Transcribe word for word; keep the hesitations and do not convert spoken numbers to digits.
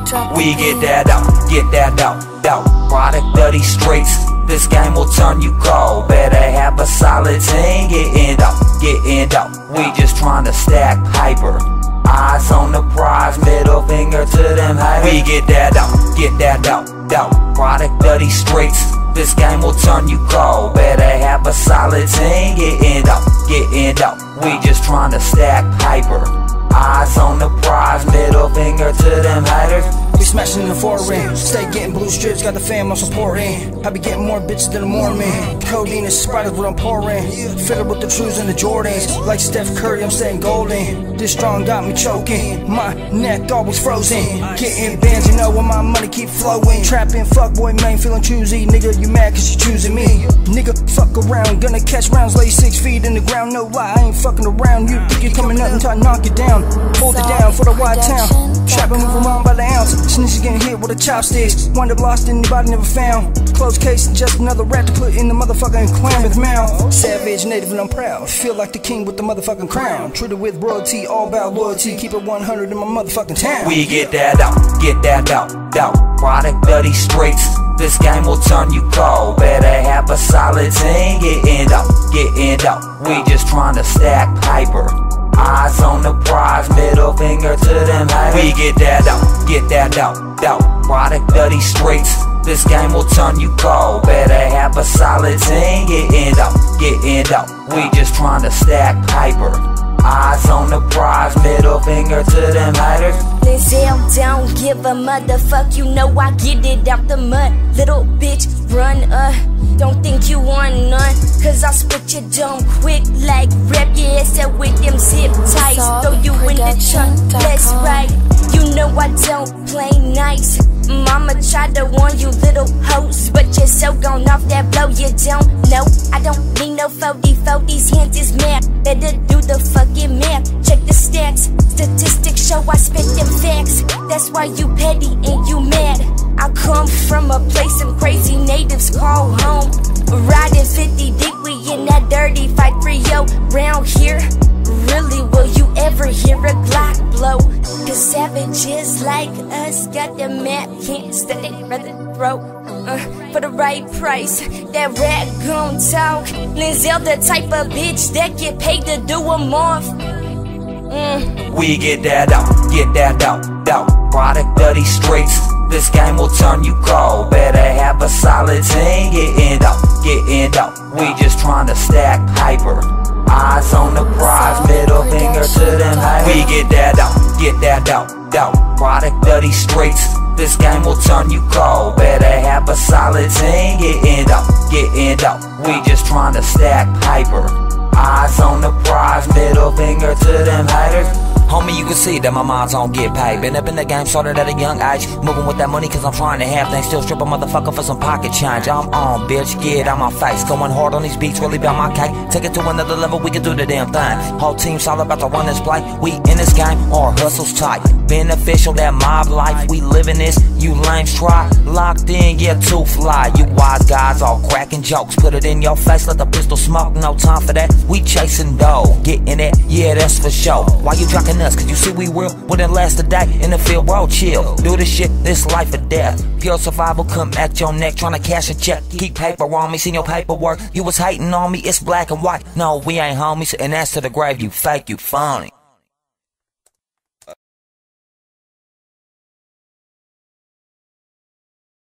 We get that out, get that out, out. Product of these streets, this game will turn you cold. Better have a solid team, getting out, getting out. We just tryna stack hyper. Eyes on the prize, middle finger to them haters. We get that out, get that out, out. Product of these streets, this game will turn you cold. Better have a solid team, getting out, getting out. We just tryna stack hyper. Eyes on the prize, middle finger to them haters. We smashing in the foreign, stay getting blue strips, got the fam on supporting. I be getting more bitches than the Mormon. Codeine is spiders what I'm pouring. Fiddle with the trues and the Jordans. Like Steph Curry, I'm staying golden. This strong got me choking, my neck always frozen. Getting bands, you know, when my money keep flowing. Trapping, fuckboy, man, feeling choosy. Nigga, you mad cause you choosing me. Nigga, fuck around, gonna catch rounds, lay six feet in the ground. No lie, I ain't fucking around. You think you're coming up until I knock it down. Hold it down for the wide town. Trapping, move around by the ounce. Snitches getting hit with the chopsticks. Wind up lost, anybody never found. Closed case, just another rat to put in the motherfucking Klamath mouth. Savage, native, and I'm proud. Feel like the king with the motherfucking crown. Treated with royalty, all about loyalty. Keep it one hundred in my motherfucking town. We get that out, get that out, out. Product of these streets, this game will turn you cold. Better have a solid team, getting out, getting out. We just tryna stack hyper. Eyes on the prize, middle finger to them haters. We get that out, get that out, out. Product of these streets, this game will turn you cold. Better have a solid team, getting out, getting out. We just tryna stack hyper. Eyes on the prize, middle finger to them haters. Lizelle don't give a motherfuck, you know I get it out the mud. Little bitch, run uh, don't think you want none. Cause I'll split your dome quick like rap your ass up with them zip ties. Throw you in the trunk, that's right. You know I don't play nice. Mama tried to warn you little hoes, but you're so gone off that blow. You don't know, I don't need no forty four, these hands is mad. Better do the fucking math, check the stats. Statistics show I spit them facts. That's why you petty and you mad. I come from a place some crazy natives call home. Riding fifty deep, we in that dirty fight for yo. Round here, really will you ever hear a Glock blow? Cause savages like us got the map, can't stay, rather throw uh, for the right price. That rat gon' talk. Lizelle the type of bitch that get paid to do them off. Mm. We get that out, get that out, out. Product of these streets, this game will turn you cold. Better have a solid team, getting out, getting out. We just tryna stack hyper. Eyes on the prize, middle finger to them haters. We get that out, get that out, out. Product of these streets, this game will turn you cold. Better have a solid team, getting out, getting out. We just tryna stack hyper. Eyes on the prize, middle finger to them haters. Homie, you can see that my mind's on get paid. Been up in the game, started at a young age. Moving with that money cause I'm trying to have things. Still strip a motherfucker for some pocket change. I'm on, bitch, get out my face. Going hard on these beats, really bout my cake. Take it to another level, we can do the damn thing. Whole team's all about to run this play. We in this game, our hustle's tight. Beneficial, that mob life, we living this. You lames try, locked in, yeah, too fly. You wise guys all cracking jokes. Put it in your face, let the pistol smoke. No time for that, we chasing dough. Getting it, yeah, that's for sure. Why you jocking us? Cause you see we real, wouldn't last a day in the field, bro, chill. Do this shit, this life or death. Pure survival, come at your neck, tryna cash a check. Keep paper on me, seen your paperwork. You was hating on me, it's black and white. No, we ain't homies, and that's to the grave, you fake, you phony.